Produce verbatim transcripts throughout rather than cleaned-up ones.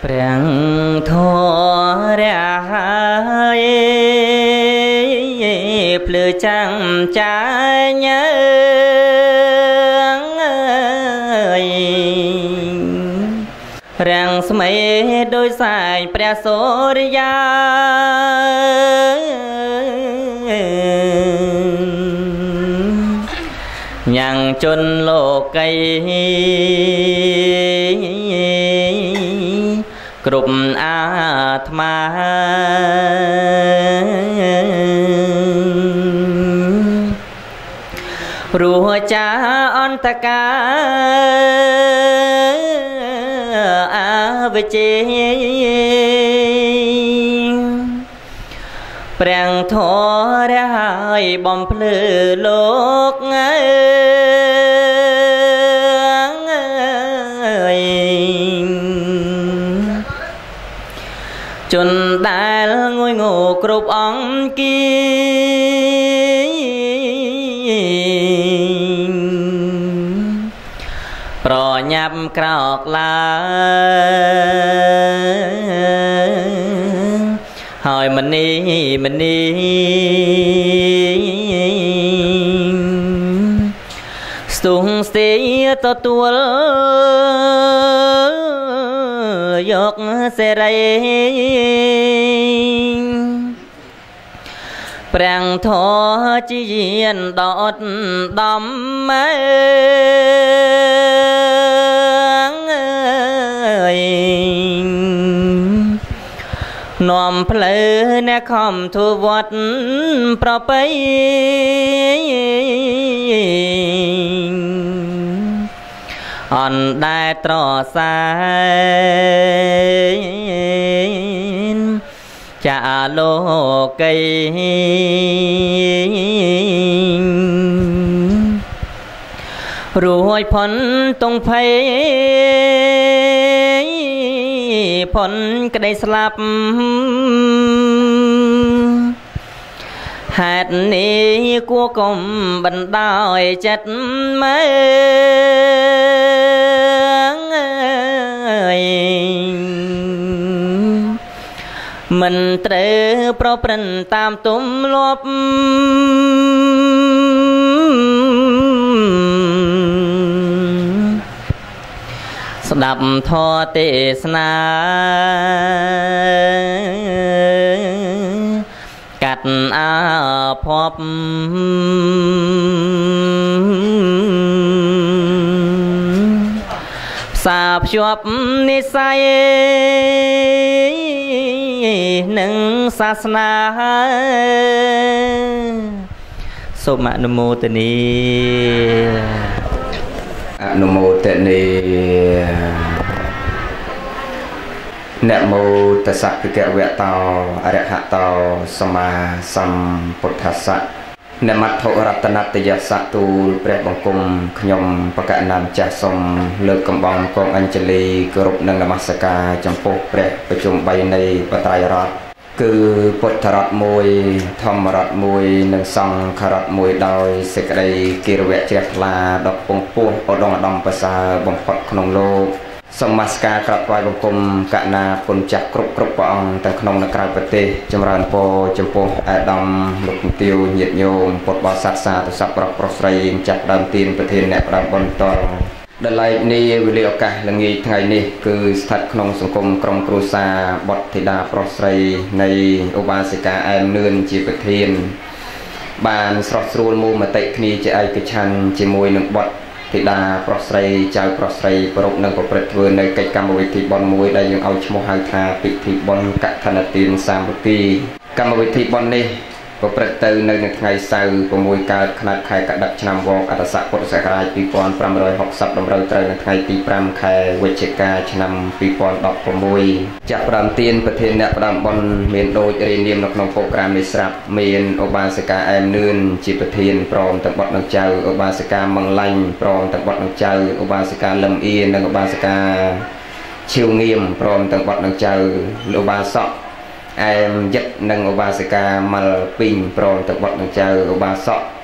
Prang tho ra plư chẳng trái nhớ rằng smay đôi sai pre số ya nhang chôn lô cây group atma ruh cha antaka avche prang tho ra hai bom plư lok chôn đai ngôi ngủ group ong kia pro nhập krok la hỏi mình đi mình đi sung xí to tua yok xe ray prang tho chi diện đọt đom nòm plư nè khom thu vọt pro pây on đai trò xa chả lô cây rồi phun tung phây phun cái đây slap hạt ní của cùng bần đòi chất mấy mình trễ pro prần tam túm lốp đập tho tê sna cắt a phop sạp chụp ni say nâng sa sna sô mạ nô mô tê ni nô mô tê ni nè mô tê sắc kệ vẹt tàu a rẹ hạ tàu sama sam phật sa nè mặt thọ ratanatya sát tu pre bang cung khnyom baka nam cha somលើកកំបងកងអញ្ជលីគោរពនិងនមស្ការចំពោះព្រះប្រជុំបីនៃបត្រៃរតន៍គឺពុទ្ធរតន៍មួយធម្មរតន៍មួយនិងសង្ឃរតន៍មួយដោយសេចក្តីគិរវៈជ្រះថ្លាដ៏ពងពោះឧត្តមឧត្តមប្រសើរបំផុតក្នុងលោកសូមនមស្ការក្រាបថ្វាយបង្គំកណាគុណចាស់គ្រប់គ្រប់ព្រះអង្គទាំងក្នុងនិងក្រៅប្រទេសចម្រើនពរចំពោះអាដាមលោកជំទាវញាតិញោមពុទ្ធបរិស័ទសាធុស័ព្ទប្រុសប្រុសស្រីចាស់ដើមទានប្រធានអ្នកផ្ដើមបន្តដល់ឡែកនេះវេលាឱកាសល្ងាចថ្ងៃនេះគឺស្ថិតក្នុងសង្គមក្រុមគ្រួសារបុត្រធីតាប្រុសស្រីនៃឧបាសិកាអែមនឿនជាប្រធានបានស្រស់ស្រួលមូលមតិគ្នាជាឯកច្ឆន្ទជាមួយនឹងបុត្រធីតាប្រុសស្រីចៅប្រុសស្រីប្រពន្ធនិងប្រព្រឹត្តធ្វើនៅកិច្ចកម្មវិធីបុណ្យមួយដែលយើងឲ្យឈ្មោះហៅថាពិធីបុណ្យកឋិនទានសាមគ្គីកម្មវិធីបុណ្យនេះប្រព្រឹត្តទៅនៅថ្ងៃសៅរ៍ប្រមូលកើតខែខែកដិកឆ្នាំវកអត្តស័កពុទ្ធសករាជពីរពាន់ប្រាំរយហុកសិបតម្រូវត្រូវនៅថ្ងៃទីប្រាំខែវិច្ឆិកាឆ្នាំពីរពាន់ដប់ប្រាំមួយចាប់ផ្ដើមទានប្រធានអ្នកផ្ដើមបុណ្យមានដូចរៀបនាមនៅក្នុងប្រូក្រាមនេះស្រាប់មានឧបាសិកាអែមនឿនជាប្រធានព្រមទាំងបុត្រនិងចៅឧបាសិកាមង្លាញ់ព្រមទាំងបុត្រនិងចៅឧបាសិកាលឹមអៀននិងឧបាសិកាឈៀវងៀមព្រមទាំងបុត្រនិងចៅឧបាសកអែមយិតនិងឧបាសិកាម៉ាល់ពីងព្រមទាំងបុត្រនិងចៅឧបាសក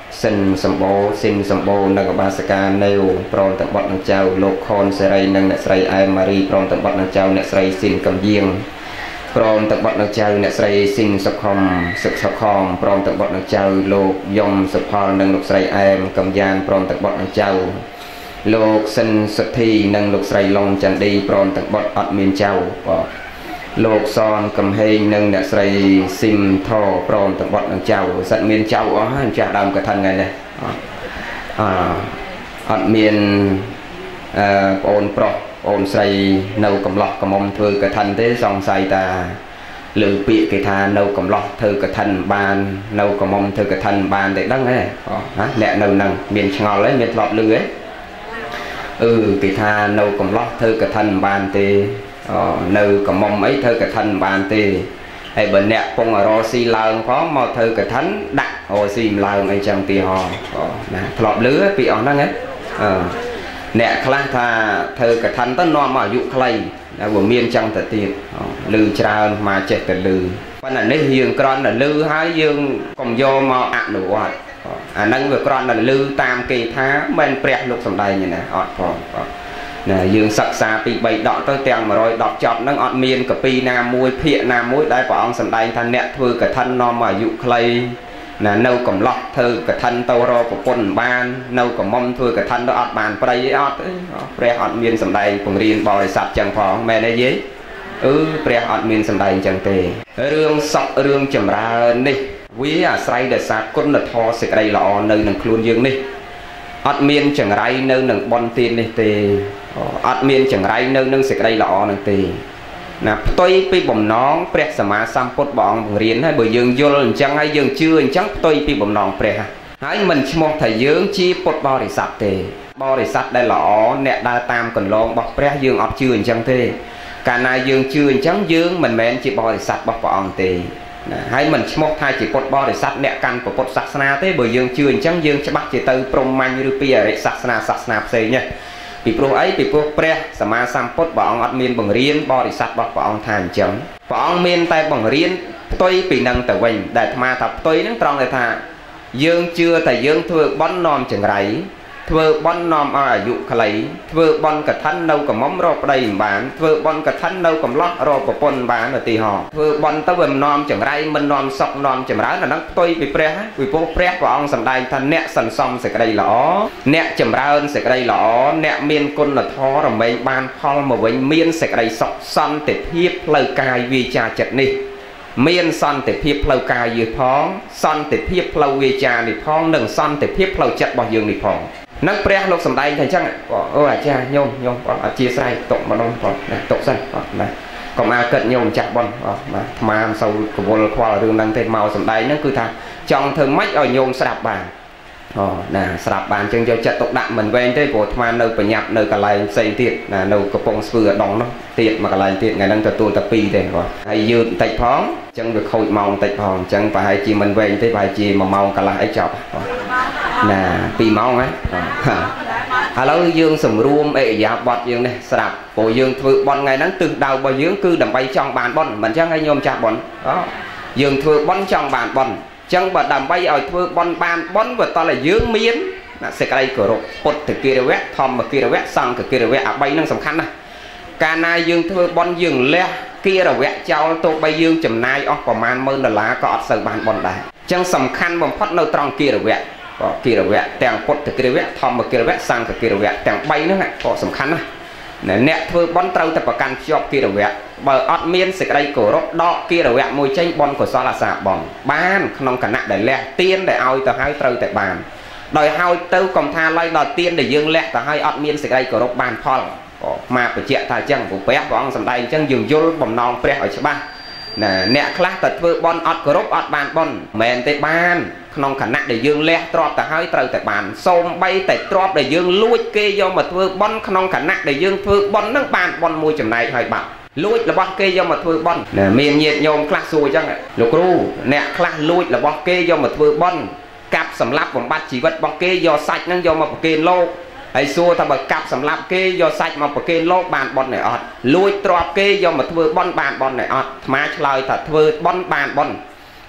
សិនសម្បូរសិនសម្បូរនៅកបាសកានៅព្រមទាំងបត់នឹងចៅលោកខនសេរីនិងអ្នកស្រីអែមម៉ារីព្រមទាំងបត់នឹងចៅអ្នកស្រីស៊ីនកំយាងព្រមទាំងបត់នឹងចៅអ្នកស្រីស៊ីនសុខំសុខសុខំព្រមទាំងបត់នឹងចៅលោកយំសុផលនិងលោកស្រីអែមកំយ៉ានព្រមទាំងបត់នឹងចៅលោកសិនសុទ្ធីនិងលោកស្រីឡុងចន្ទឌីព្រមទាំងបត់អត់មានចៅបាទលោកសនកំហេងនិងអ្នកស្រីស៊ីមថោព្រមទាំងបត់នឹងចៅសិតមានចៅអស់ហើយចាស់ដើមកឋិនថ្ងៃនេះអអត់មានអឺបងអូនប្រុសបងអូនស្រីនៅកំឡោះកំមុំធ្វើកឋិនទេសង្ស័យតាលើពាក្យគេថានៅកំឡោះធ្វើកឋិនបាននៅកំមុំធ្វើកឋិនបានតែដឹងហ៎អ្នកនៅនឹងមានឆ្ងល់ហើយមានធ្លាប់លឺហ៎អឺគេថានៅកំឡោះធ្វើកឋិនបានទេនៅកំមុំអីធ្វើកឋិនបានទេហើយបើអ្នកពងរស៊ីឡើងផងមកធ្វើកឋិនដាក់រស៊ីម្ឡើងអីចឹងទីហោណាធ្លាប់លឺពីអស់ហ្នឹងហ៎អឺអ្នកខ្លះថាធ្វើកឋិនទៅនាំមកអាយុខ្លីតែបើមានចឹងទៅទៀតលឺច្រើនមកចេះតែលឺប៉ុន្តែនេះយើងគ្រាន់តែលឺហើយយើងកុំយកមកអនុវត្តអាហ្នឹងវាគ្រាន់តែលឺតាមគេថាមិនព្រះលោកសំដែងណាអត់ផងណាយើងសិក្សាពីបីដកទៅទាំងmột trămដប់ចប់ហ្នឹងអត់មានកពីណាមួយភាកណាមួយដែលព្រះអង្គសម្ដែងថាអ្នកធ្វើកឋិននាំមកអាយុខ្លីណានៅកំឡោះធ្វើកឋិនទៅរកប្រពន្ធបាននៅកំមុំធ្វើកឋិនទៅអត់បានប្រៃអីអត់ព្រះអត់មានសម្ដែងបង្រៀនបរិស័ទចឹងផងមែនទេយាយអឺព្រះអត់មានសម្ដែងចឹងទេរឿងសក់រឿងចម្រើននេះវាអាស្រ័យដោយសារគុណធម៌សេចក្តីល្អនៅនឹងខ្លួនយើងនេះអត់មានចង្រៃនៅនឹងបុណ្យទាននេះទេអត់មានចង្រៃនៅនឹងសេចក្តីល្អនឹងទេណាផ្ទុយពីបំណងព្រះសម្មាសម្ពុទ្ធព្រះអង្គបង្រៀនហើយបើយើងយល់អញ្ចឹងហើយយើងជឿអញ្ចឹងផ្ទុយពីបំណងព្រះហើយមិនឈ្មោះថាយើងជាពុទ្ធបរិស័ទទេបរិស័ទដែលល្អអ្នកដើរតាមកន្លងរបស់ព្រះយើងអត់ជឿអញ្ចឹងទេកាលណាយើងជឿអញ្ចឹងយើងមិនមែនជាបរិស័ទរបស់ព្រះអង្គទេណាហើយមិនឈ្មោះថាជាពុទ្ធបរិស័ទអ្នកកាន់ពុទ្ធសាសនាទេបើយើងជឿអញ្ចឹងយើងច្បាស់ជាទៅព្រហ្មញ្ញឬពីអរិយសាសនាសាសនាផ្សេងណាពីព្រោះអីពីព្រោះព្រះសម្មាសម្ពុទ្ធព្រះអង្គអត់មានបង្រៀនបរិស័ទរបស់ព្រះអង្គថាអញ្ចឹងព្រះអង្គមានតែបង្រៀនផ្ទុយពីនឹងទៅវិញដែលអាត្មាថាផ្ទុយហ្នឹងត្រង់ដែលថាយើងជឿតែយើងធ្វើបន់នាំចង្រៃធ្វើបន់នាំឲ្យអាយុខ្លីធ្វើបន់កឋិននៅកំមុំរកប្តីមិនបានធ្វើបន់កឋិននៅកំឡោះរកប្រពន្ធបានឧទាហរណ៍ធ្វើបន់ទៅវានាំចង្រៃមិននាំសុខនាំចម្រើនអាហ្នឹងផ្ទុយពីព្រះពីព្រោះព្រះព្រះអង្គសម្ដែងថាអ្នកសន្សំសេចក្តីល្អអ្នកចម្រើនសេចក្តីល្អអ្នកមានគុណធម៌រមែងបានផលមកវិញមានសេចក្តីសុខសន្តិភាពផ្លូវកាយវាចាចិត្តនេះមានសន្តិភាពផ្លូវកាយយើងផងសន្តិភាពផ្លូវវាចានេះផងនិងសន្តិភាពផ្លូវចិត្តរបស់យើងនេះផងនឹងព្រះលោកសម្ដែងថាអញ្ចឹងអូអាចារ្យញោមញោមអធិស្ឋានຕົកម្ដងផងណាຕົកសិនណាកុំអាកិតញោមចាស់ប៉ុនបាទអាត្មាមិនសូវកវល់ខ្វល់រឿងហ្នឹងទេមកសម្ដែងហ្នឹងគឺថាចង់ធ្វើម៉េចឲ្យញោមស្ដាប់បានអូណាស្ដាប់បានអញ្ចឹងយកចិត្តទុកដាក់មិនវែងទេព្រោះអាត្មានៅប្រញាប់នៅកន្លែងផ្សេងទៀតណានៅកំពង់ស្ពឺអដងនោះទៀតមកកន្លែងទៀតថ្ងៃហ្នឹងទទួលតែពីរទេបាទហើយយឺតបន្តិចផងអញ្ចឹងវាខូចម៉ោងបន្តិចផងអញ្ចឹងប្រហែលជាមិនវែងទេប្រហែលជាមួយម៉ោងកន្លះអីចប់ណាពីរម៉ោងហ៎ឥឡូវយើងសម្រួមអិយាបថយើងនេះស្រាប់ព្រោះយើងធ្វើបន់ថ្ងៃហ្នឹងទិសដៅរបស់យើងគឺដើម្បីចង់បានបន់មិនអញ្ចឹងឲ្យញោមចាស់បន់យើងធ្វើបន់ចង់បានបន់អញ្ចឹងបើដើម្បីឲ្យធ្វើបន់បានបន់បើតើយើងមានសេចក្តីគោរពពុទ្ធគិរវៈធម្មគិរវៈសង្ឃគិរវៈអាបីហ្នឹងសំខាន់ណាស់កាលណាយើងធ្វើបន់យើងលះគិរវៈចោលទោះបីយើងចំណាយអស់ប្រមាណម៉ឺនដុល្លារក៏អត់សូវបានបន់ដែរអញ្ចឹងសំខាន់បំផុតនៅត្រង់គិរវៈគិរវៈទាំងពុទ្ធគិរវៈធម្មគិរវៈសង្ឃគិរវៈទាំងបីហ្នឹងក៏សំខាន់ណាស់អ្នកធ្វើបន់ត្រូវតែប្រកាន់ជាប់គិរវៈបើអត់មានសេចក្តីគោរពដកគិរវៈមួយចេញបន់កុសលអាសាបន់បានក្នុងគណៈដែលលះទានដែលឲ្យទៅហើយត្រូវតែបានដោយហើយទៅកុំថាឡើយដល់ទានដែលយើងលះទៅហើយអត់មានសេចក្តីគោរពបានផលមកបញ្ជាក់ថាអញ្ចឹងព្រះព្រះអង្គសម្ដែងអញ្ចឹងយើងយល់បំណងព្រះឲ្យច្បាស់ណាអ្នកខ្លះតែធ្វើបន់អត់គោរពអត់បានបន់មិនមែនទេបានក្នុងគណៈដែលយើងលះទ្រព្យទៅហើយត្រូវតែបានសូម្បីតែទ្រព្យដែលយើងលួចគេយកមកធ្វើបន់ក្នុងគណៈដែលយើងធ្វើបន់នឹងបានបន់មួយចំណែកហើយបាត់លួចរបស់គេយកមកធ្វើបន់ណាមានញាតិញោមខ្លះសួរអញ្ចឹងលោកគ្រូអ្នកខ្លះលួចរបស់គេយកមកធ្វើបន់កាប់សម្លាប់បំបត្តិជីវិតរបស់គេយកសាច់ហ្នឹងយកមកប្រគេនលោកហើយសួរថាបើកាប់សម្លាប់គេយកសាច់មកប្រគេនលោកបានបន់ទេអត់លួចទ្រព្យគេយកមកធ្វើបន់បានបន់ទេអត់អាត្មាឆ្លើយថាធ្វើបន់បានបន់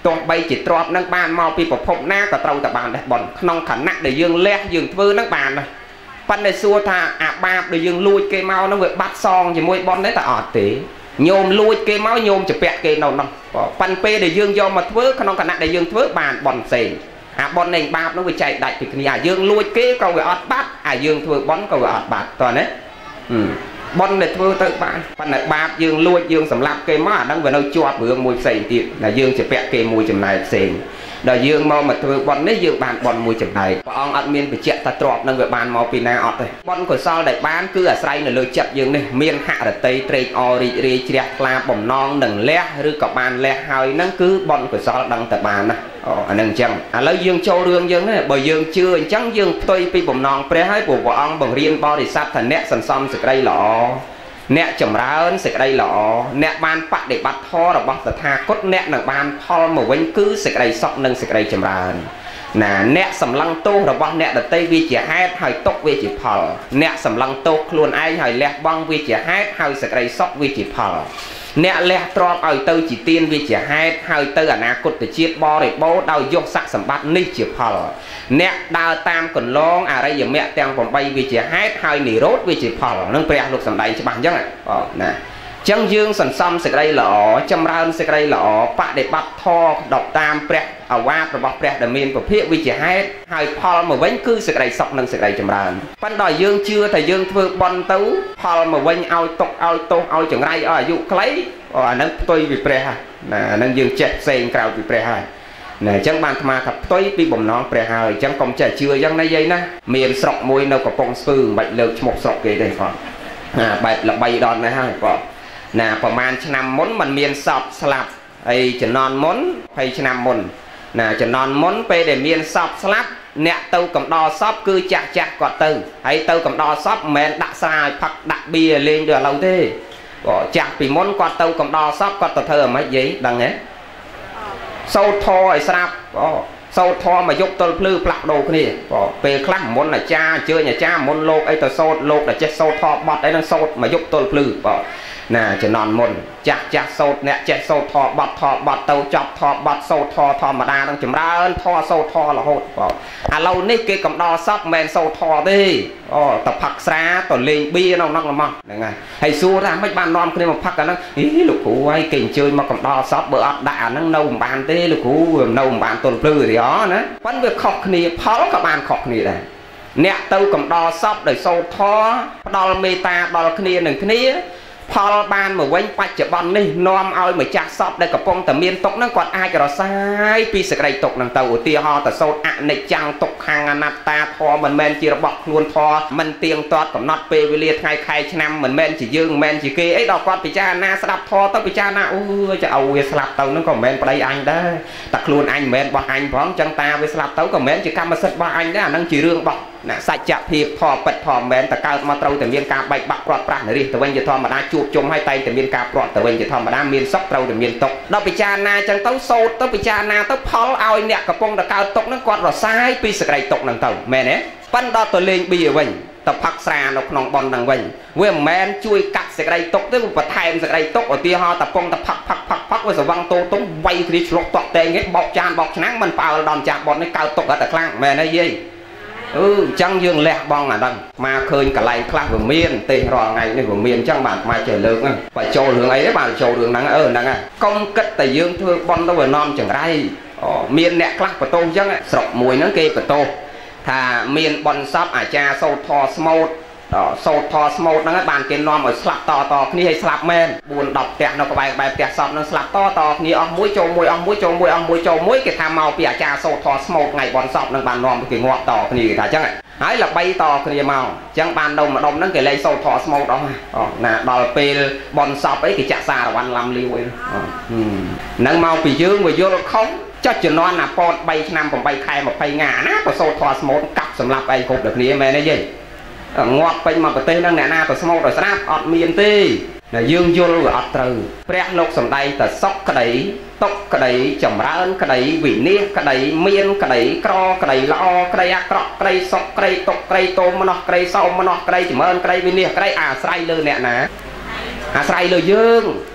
ตัวใบจิตรอบนั่งบ้านมอปีปพบหน้าก็เตาแต่บานได้บ่อนนองขันนักเดี๋ยวยืงแลกยืงฟื้นนั่งบานเลยปันในซัวท่าอาบาบเดี๋ยวยืงลุยเกมเมานั่งเวบัดซองจะมวยบอลได้แต่อดตีโยมลุยเกมเมาโยมจะแปะเกมนอนปันเปเดี๋ยวยืงยอมมาฟื้นขนองขันนักเดี๋ยวยืงฟื้นบานบอลเซนอาบอลเองบาบนั่งวิจัยได้ติดขณีอายืงลุยเกมก็เวอดบัดอายืงฟื้นบอลก็เวอดบัดตอนนี้บอลในฟื้นตึกบานปันในบาบยืงลุยยืงสำลับเกมมานั่งเวลาจวบเบื่อมวยเซนตีนะยืงจะแปะเกมมวยจำนายเซนเดี๋ยวยืงมอมาถือบอลนี่ยืงบานบอลมวยจังไดพระองค์อัดเมียนไปเจ็ดตะตรอบนั่งเวบานมอปีนาอดเลยบอลก็ซอลได้บานคืออาศัยในเลยจับยืงนี่เมียนหักระเตยเตรออริรีเจียกลาบ่มนองหนึ่งเละหรือกับบานเละหอยนั่นคือบอลก็ซอลดังแต่บานนะอ๋ออันนั้นจังอ่ะแล้วยืงโจเรืองยืงนี่บ่ยืงเชื่อจังยืงตัวปีบ่มนองเปรย์ให้ปู่พระองค์บ่งเรียนบริษัทถันเนะสันซอมสกไรหล่อเนะจำร้านสกไรหล่อเนะบานปะเด็กบัดท่อระบังสถาคตเนะหนังบานพอลมาเว้นคือสกไรซอกหนึ่งสกไรจำร้านน่ะเนะสำลังโตระบังเนะดัตเตวิจิแฮดหอยตกวิจิพอลเนะสำลังโตคลวนไอหอยแหลกบังวิจิแฮดหอยสกไรซอกวิจิพอลเนะแหลกตรอกเอาเตอจิเตียนวิจิแฮดหอยเตออนาคตจิตบริโภคดาวยกสักสมบัตินิจิพอลเนะดาวตามคนลองอะไรอย่างเมะแตงผมไปวิจิแฮดหอยนิโรธวิจิพอลนั่งเปรียลูกสำได้ฉบับยังไงอ๋อนะจังยืงสันซ้ำสกไรหล่อจำรานสกไรหล่อปะเด็บัดทอดอกตามเปรย์เอาว่าประบอกเปรย์ดำเนินประเภทวิจิให้หายพอลมาเว้นคือสกไรซอกนั่งสกไรจำรานปันดอยยืงเชื่อแต่ยืงเพื่อบอลตู้พอลมาเว้นเอาตกเอาโตเอาจังไรอายุใครอ๋อนั่งตัววิเปรย์น่ะนั่งยืงเจ็ดเซนกล่าววิเปรย์น่ะจังบานมาขับตัวปีบ่มน้องเปรย์หายจังกลมใจเชื่อยังในยัยนะเมียนสกมวยนกกระปงซื้อใบเลิกหมกสกเกยได้ก่อนอ่าใบละใบดอนนะฮะก่อนน่ะประมาณชนามม้นมันเมียนสอบสลับไอ้จะนอนม้นไปชนามม้นน่ะจะนอนม้นไปเดี๋ยวเมียนสอบสลับเนี่ยเต้ากับดอซอบคือจักจักกอดเต้าไอ้เต้ากับดอซอบแมนดักสายผักดักเบียเลี้ยงเดือดเราเท่ก็จักปีม้นกอดเต้ากับดอซอบกอดตัวเธอไม่ยี่ดังเนี้ยโซ่ทอไอ้สลับก็โซ่ทอมายกตัวพลื้อปลักโดกนี่ก็เปย์คลั่งม้นน่ะจ้าเจอเนี่ยจ้าม้นโลกไอ้ตัวโซ่โลกแต่เจ็ดโซ่ทอบอดไอ้นั่งโซ่มายกตัวพลื้อก็น่าจะนอนมนจักจักโซดเนี่ยเจ็ดโซดทอบัดทอบัดเตาจับทอบัดโซดทอทอมาดาต้องจำร้านทอโซดทอละโหดก็อ่ะเรานี่เกี่ยวกับดอซักแมนโซดทอดิอ๋อตะผักสาต่อเลงเบี้ยน้องนักละมั้งยังไงให้สู้นะไม่บ้านนอนคนนี้มาพักกันนั่งอีลูกกูไอ้เก่งเชยมากับดอซักเบอร์อัดด่านั่งเน่าบานเต้ลูกกูเน่าบานต้นปลื้อที่อ๋อนะวันเวขอกนี่พอกับบานขอกนี่ได้เนี่ยเตากับดอซักโดยโซดทอดอลเมตาดอลคณีหนึ่งคณีพอบ้านมาไว้ปัจจุบันนี่น้อมเอาเหมือนจักซอบได้กับปงแต่เมียนตกนั่งกอดอายกับเราซ้ายปีสกายตกนั่งเตาเตียหอแต่โซดอะในจังตกหางอนาตาทอเหมือนแมนจีระบอกคลวนทอมันเตียงตอดกับน็อตเปวิเลียไทยใครชนะเหมือนแมนจียืงแมนจีเกไอ้ดอกกอดปิจานาสลับทอต้องปิจานาโอ้จะเอาเวสลับเตานั่งก็แมนไปอันได้แต่คลวนอันแมนบอกอันพร้อมจังตาเวสลับเตาก็แมนจีกรรมมาสัตบอกอันได้นั่งจีเรื่องบอกน่ะสัจจะเพียบพอปัดพอแมนแต่การมาเตาแต่เมียนการใบบักปลอดปราณนี่แต่วันจะทอมาได้จูบจมให้ไตแต่เมียนการปลอดแต่วันจะทอมาได้เมียนซอกเตาแต่เมียนตกเราไปจานาจังเต้าโซดเต้าไปจานาเต้าพอลเอาเนี่ยกระปงแต่การตกนั่งกอดเราซ้ายปีสกายตกนั่งเต้าแม่เนี่ยปั้นดอตัวเลงบีวันแต่พักสานกนองบอลนั่งวันเว้ยแมนช่วยกัดสกายตกได้บุปผาสกายตกเอาตีหอแต่ปงแต่พักพักพักพักไว้สว่างโตต้มใบคริชลกตอกเตงเงี้ยบอกจานบอกชนะมันเปล่าดอนจากบอลในการตกแต่คลั่งแม่เนี่ยยี่เออจังยืงแหลกบองอ่ะดังมาเคยกับไหลคลาบเมียนเตะรอไงนี่ของเมียนจังบาดมาเฉยเลิกนะไปโจเรื่องไอ้ได้บาดโจเรื่องนั้นเออนั่งอ่ะกองกัดแต่ยืงเธอบอลตัวน้อมจังไรอ๋อเมียนเนี่ยคลาบประตูจังอ่ะสระมวยนั่งเกยประตูถ้าเมียนบอลซับอาจารย์โซทอสโมดโซทอสโมดนั่งบานเกนน้อมเอาสลับต่อต่อนี่ให้สลับแมนบุญดอกแตะนกใบใบแตะสอบนั่งสลับต่อต่อนี่ออกมวยโจมวยออกมวยโจมวยออกมวยโจมวยเกทำเมาเปียจ่าโซทอสโมดไงบอลสอบนั่งบานน้อมเกงวต่อนี่แต่จังหายหลับใบต่อคือเมาจังบานดมมาดมนั่งเกเลยโซทอสโมดออกมาอ๋อน่ะดอลเปลบอลสอบไอ้กิจสารวันลำลิวอ๋อนั่งเมาปียืงไปโยนเขาจะจะนอนน่ะปอดใบนำผมใบใครมาไปงานะก็โซทอสโมดกับสำหรับไอ้กบแบบนี้แม่ได้ยินงอไปมาประเทศนั่งแน่นาตัวสมองตัวสนับอดเมียนตีน่ะยืงโยนอดตรึเปรี้ยโลกสมได้แต่ซอกกระไดตกกระไดจำร้านกระไดวิ่งเนี้ยกระไดเมียนกระไดกรอกระไดละอกระไดกรอกระไดซอกกระไดตกกระไดโตมันอกกระไดเศร้ามันอกกระไดจมเอิญกระไดวิ่งเนี้ยกระไดอาศัยเลยเนี่ยนะอาศัยเลยยืงโอ้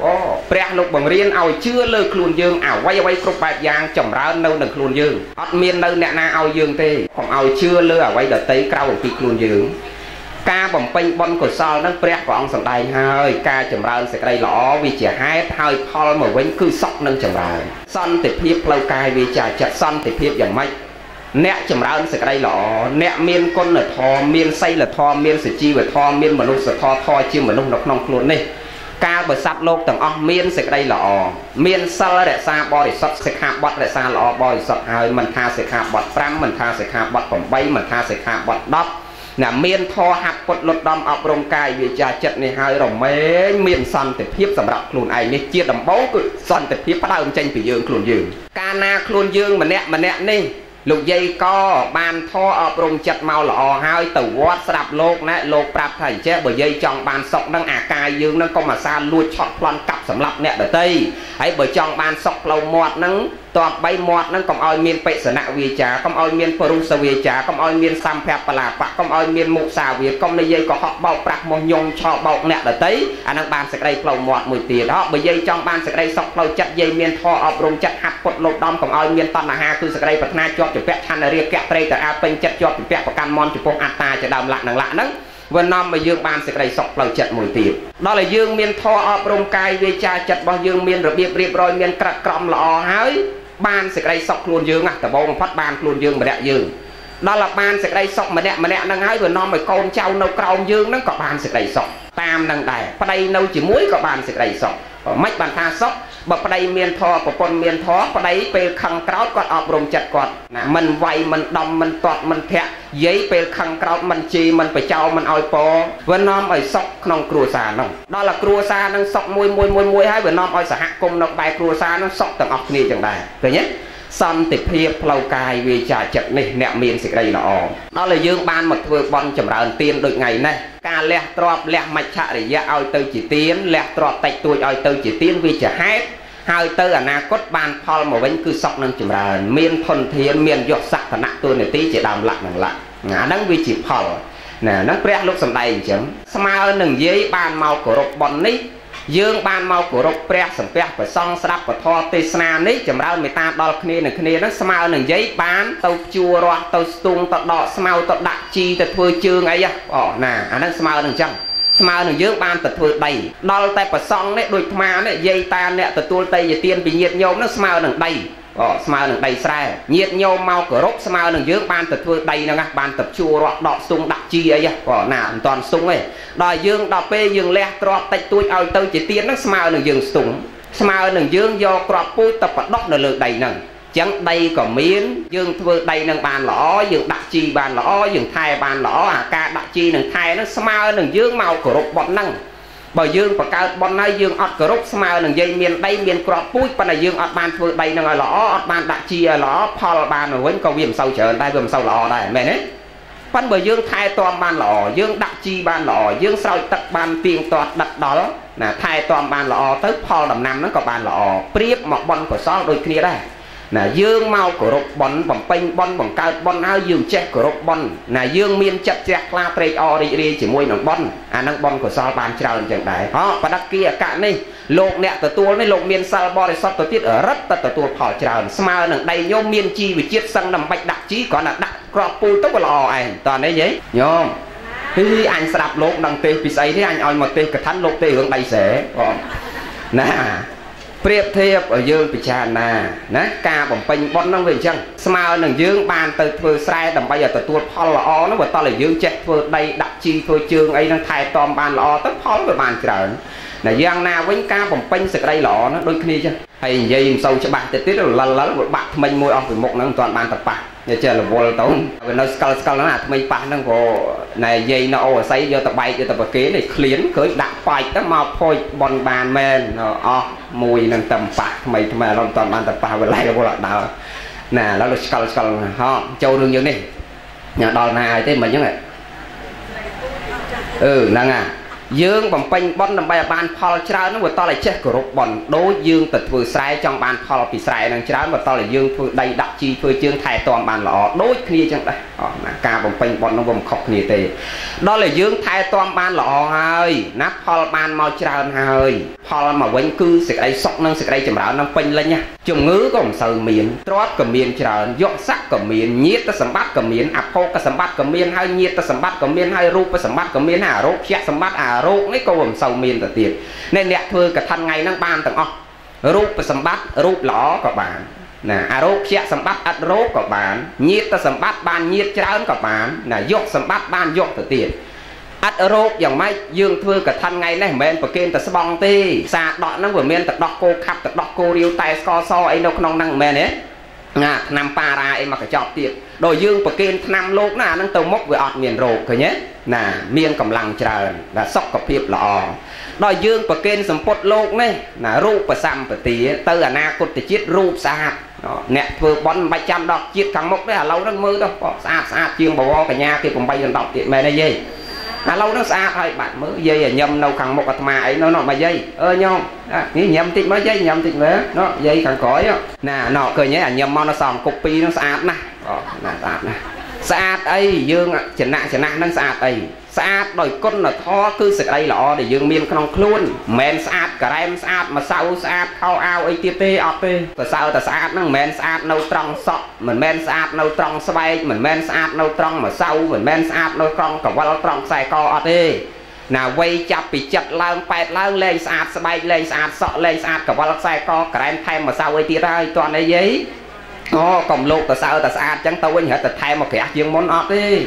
ព្រះលោកបង្រៀនឲ្យជឿលើខ្លួនយើងអ្វីអ្វីគ្រប់បែបយ៉ាងចម្រើននៅនឹងខ្លួនយើងអត់មាននៅអ្នកណាឲ្យយើងទេកុំឲ្យជឿលើអ្វីដទៃក្រៅអំពីខ្លួនយើងការបំពេញបុណ្យកុសលនឹងព្រះព្រះអង្គសម្ដែងហើយការចម្រើនសេចក្តីល្អវាជាហេតុហើយផលមកវិញគឺសុខនឹងចម្រើនសន្តិភាពផ្លូវកាយវាចាចិត្តសន្តិភាពយ៉ាងម៉េចអ្នកចម្រើនសេចក្តីល្អអ្នកមានគុណធម៌មានសីលធម៌មានសុជីវធម៌មានមនុស្សធម៌ធម៌ជាមនុស្សនៅក្នុងខ្លួននេះកាលបើសត្វលោកទាំងអស់មានសេចក្តីល្អមានសិលរក្សាបរិសុទ្ធសិក្ខាបទរក្សាល្អបរិសុទ្ធហើយមិនថាសិក្ខាបទប្រាំមិនថាសិក្ខាបទប្រាំមិនថាសិក្ខាបទដប់ណាមានធម៌ហាត់ពុតលុតដំអប់រំកាយវាចាចិត្តនេះហើយរមែងមានសន្តិភាពសម្រាប់ខ្លួនឯងនេះជាដំបូងគឺសន្តិភាពផ្ដើមចេញពីយើងខ្លួនយើងកាលណាខ្លួនយើងម្នាក់ម្នាក់នេះលោកយាយក៏បានធម៌អប់រំចិត្តមកល្អហើយទៅវត្តស្ដាប់លោកណាលោកប្រាប់ថាអញ្ចេះបើយាយចង់បានសុខនឹងអាកាយយើងនឹងកុំអាសាលួចឆក់ប្លន់កាប់សម្លាប់អ្នកដទៃហើយបើចង់បានសុខផ្លូវមាត់នឹងតបបីមាត់នឹងកុំឲ្យមានបិសនៈវាចាកុំឲ្យមានពរុសវាចាកុំឲ្យមានសម្ភៈបលាបៈកុំឲ្យមានមុសាវាកុំនិយាយកុហកបោកប្រាស់មកញងឆោបោកអ្នកដទៃអានឹងបានសេចក្តីផ្លូវមាត់មួយទៀតហ៎បើយាយចង់បានសេចក្តីសុខផ្លូវចិត្តយាយមានធម៌អប់រំចិត្តហាត់ពុតលោកដំកុំឲ្យមានតណ្ហាគឺសេចក្តីប្រាថ្នាជាប់ជាពាក់ឆន្ទរាគៈត្រេកតអាពេញចិត្តជាប់ជាពាក់ប្រកាន់មន់ចំពោះអត្តាជាដើមលក្ខនឹងលក្ខហ្នឹងវានាំឲ្យយើងបានសេចក្តីសុខផ្លូវចិត្តមួយទៀតដល់ឲ្យយើងមានធម៌អប់រំកាយវាចាចិត្តរបស់យើងមានរបៀបរៀបរយមានក្រាត់ក្រមល្អហើយបានសេចក្តីសុខខ្លួនយើងណាដំបូងបំផុតបានខ្លួនយើងម្នាក់យើងដល់ឲ្យបានសេចក្តីសុខម្នាក់ម្នាក់ហ្នឹងហើយវានាំឲ្យកូនចៅនៅក្រោមយើងហ្នឹងក៏បានសេចក្តីសុខតាមនឹងដែរប្តីនៅជាមួយក៏បានសេចក្តីសុខមិនបានថាសុខបើប្តីមានធម៌ប្រពន្ធមានធម៌ប្តីពេលខឹងក្រោតគាត់អប់រំចិត្តគាត់ណាមិនវាយមិនដំមិនទាត់មិនធាក់យាយពេលខឹងក្រោតមិនជីមិនបចោមិនឲ្យពវានាំឲ្យសុខក្នុងគ្រួសារហ្នឹងដល់ឲ្យគ្រួសារហ្នឹងសុខមួយមួយមួយមួយហើយវានាំឲ្យសហគមន៍នៅក្បែរគ្រួសារហ្នឹងសុខទាំងអស់គ្នាចឹងដែរឃើញទេសន្តិភាពផ្លូវកាយវាចាចិត្តនេះអ្នកមានសេចក្តីល្អដល់ឲ្យយើងបានមកធ្វើបន់ចម្រើនទានដូចថ្ងៃនេះការលះទ្រព្យលះមច្ឆរិយៈឲ្យទៅជាទានលះទ្រព្យតិចតួចឲ្យទៅជាទានវាជាហេតុហើយទៅអនាគតបានផលមកវិញគឺសុខនឹងចម្រើនមានធនធានមានយសសក្ខណៈទូនាទីជាដើមលក្ខនឹងលក្ខអាហ្នឹងវាជាផលណាហ្នឹងព្រះលោកសម្ដែងអញ្ចឹងស្មើនឹងនិយាយបានមកគោរពបន់នេះយើងបានមកគោរពព្រះសម្ពះព្រះសង្ឃស្ដាប់ពធទេសនានេះចម្រើនមេត្តាដល់គ្នានឹងគ្នាហ្នឹងស្មើនឹងនិយាយបានទៅជួររស់ទៅស្ទង់ទៅដកស្មៅទៅដាក់ជីទៅធ្វើជើងអីអូណាអាហ្នឹងស្មើនឹងអញ្ចឹងស្មើនឹងយើងបានទៅធ្វើដីដល់តែប្រសង់នេះដូចថ្មនេះយាយតាអ្នកទទួលតីយទានពីញាតិញោមនោះស្មើនឹងដីអូស្មើនឹងដីស្រែញាតិញោមមកគោរពស្មើនឹងយើងបានទៅធ្វើដីហ្នឹងបានទៅជួររត់ដកស្ទង់ដាក់ជីអីអូណាមិនតាន់ស្ទង់ទេដល់យើងដល់ពេលយើងលះទ្រព្យតិចតួចឲ្យទៅជាទានហ្នឹងស្មើនឹងយើងស្ទង់ស្មើនឹងយើងយកគ្រាប់ពូជទៅបដុកនៅលើដីហ្នឹងចឹងដីក៏មានយើងធ្វើដីនឹងបានល្អយើងដាក់ជីបានល្អយើងថែបានល្អអាការដាក់ជីនឹងថែនឹងស្មើនឹងយើងមកគោរពបុណ្យហ្នឹងបើយើងបង្កើតបុណ្យហើយយើងអត់គោរពស្មើនឹងយើងមានដីមានគ្រាប់ពូជប៉ុន្តែយើងអត់បានធ្វើដីនឹងឲ្យល្អអត់បានដាក់ជីឲ្យល្អផលបានទៅវិញក៏វាមិនសូវច្រើនដែរវាមិនសូវល្អដែរមែនទេប៉ុន្តែបើយើងថែទាំបានល្អយើងដាក់ជីបានល្អយើងស្រោចទឹកបានទៀងទាត់ដិតដល់ណាថែទាំបានល្អទៅផលដំណាំហ្នឹងក៏បានល្អប្រៀបមកបុណ្យកុសលដូចគ្នាដែរណាយើងមកគោរពបុណ្យបំពេញបុណ្យបង្កើតបុណ្យហើយយើងចេះគោរពបុណ្យណាយើងមានចិត្តជ្រះថ្លាត្រេកអររីករាយជាមួយនឹងបុណ្យអានឹងបុណ្យកុសលបានច្រើនចឹងដែរហ៎បដិគិអកៈនេះលោកអ្នកទទួលនេះលោកមានសិលបរិសុទ្ធទៅទៀតរឹតទៅទទួលផលច្រើនស្មើនឹងដីញោមមានជីវជាតិសឹងតែមិនបាច់ដាក់ជីគ្រាន់តែដាក់គ្រាប់ពូជទៅក៏ល្អឯងតើនេះយីញោមហីអញស្ដាប់លោកដឹងទេពីស្អីនេះអញឲ្យមកទេកថាលោកទេរឿងដីស្រែបងណាប្រៀបធៀបឲ្យយើងពិចារណាណាការបំពេញបុណ្យហ្នឹងវាអញ្ចឹងស្មើនឹងយើងបានទៅធ្វើស្រែដើម្បីឲ្យទទួលផលល្អហ្នឹងបើតោះឲ្យយើងចេះធ្វើដីដាក់ជីធ្វើជើងអីហ្នឹងថែទាំបានល្អទៅផលវាបានច្រើនណាយ៉ាងណាវិញការបំពេញសេចក្តីល្អហ្នឹងដូចគ្នាចឹងហើយនិយាយមិនសូវច្បាស់ទៅទៀតលលលបាក់ថ្មិញមួយអស់ពីមុខហ្នឹងមិនទាន់បានទៅប៉ះនិយាយចេះរវល់ទៅវានៅស្កលស្កលហ្នឹងអាថ្មិញប៉ះហ្នឹងក៏ណែនិយាយនៅអូអាស័យយកទៅបែកយកទៅប្រគេនេះឃ្លានឃើញដាក់ប៉ាច់ទៅមកផូចបនបានមែនអស់មួយនឹងតែប៉ះថ្មីថ្មីអត់មិនទាន់បានទៅប៉ះវាឡៃរវល់អត់ដើរណាឥឡូវស្កលស្កលហោចូលរឿងយើងនេះញ៉ាំដល់ណាហើយទេមិនអញ្ចឹងអឺហ្នឹងអា dương bằng pin bón làm bài bàn phò trao nó vừa to là chết của rục bòn đối dương tật vừa sai trong bàn phò bị sai đang trao và to là dương vừa đầy đặc chi vừa chương thay toàn bàn lọ đối kia chẳng đây cả bằng pin bón nó vòng khóc kia tê đó là dương thay toàn bàn lọ hơi nắp phò bàn mau trao hơi phò mà quanh cư sẽ đây sọc năng sẽ đây chầm ráo năng pin lên nha chồng ngữ có một sờ miền trót cầm miền trao dọn sắc cầm miền nhiệt ta sắm bát cầm miền áp phô ta sắm bát cầm miền hơi nhiệt ta sắm bát cầm miền hơi rup ta sắm bát cầm miền hà rup chẹt sắm bát à rup cái câu bằng sầu miền ta tiền nên nẹt thưa cả thân ngày năng ban tầng o rup ta sắm bát rup lỏ các bạn nè à rup chẹt sắm bát ắt rup các bạn nhiệt ta sắm bát ban nhiệt trao các bạn nè dọn sắm bát ban dọn ta tiền ắt rốtอย่างไม่dương thưa cả thân ngày này men bậc kên ta sẽ bong ti xa đọt nó vừa men ta đọt cô khắp ta đọt cô riêu tay sco so ấy đâu không năng men ấy nè năm para ấy mà cái chọt tiệt đôi dương bậc kên năm lốt nè nó tàu mốc với ọt miền rột rồi nhé nè miên cầm lăng trời là sóc cặp hiệp lọ đôi dương bậc kên sầm pốt lốt này nè rúp và xăm và tía từ à na cột thì chết rúp xa nè vừa bón bảy trăm đọt chết thằng mốc đấy là lâu nó mưa đâu xa xa chiêng bò cả nhà kia cũng bay lên đọt tiệt mẹ này gì à lâu nó xa thôi bạn mới dây à nhâm đâu khẳng một mà ấy nó nọ mà dây ơ nhông nghĩ nhâm tịt mới dây nhâm tịt nữa nó dây khẳng cõi á nè nọ cười nhé à nhâm mau nó sòng cục pi nó sạch nè nè sạch nè sạch ấy dương chỉnh nặng chỉnh nặng nó sạch ấy sạch đòi con là tho cứ sạch đây lọ để dương miên không luôn men sạch cả em sạch mà sau sạch khao ao ấy tiếp tê ọt tê và sau ta sạch nó men sạch nâu trong sọ mình men sạch nâu trong xoay mình men sạch nâu trong mà sau mình men sạch nâu trong cả qua trong xài co ọt tê nào quay chặt bị chặt lang pẹt lang lên sạch xoay lên sạch sọ lên sạch cả qua xài co cả em thêm mà sau ấy tiếp đây toàn ấy giấy ô còn lục ta sao ta sạch chẳng tao quên hết ta thay một cái dương món ọt đi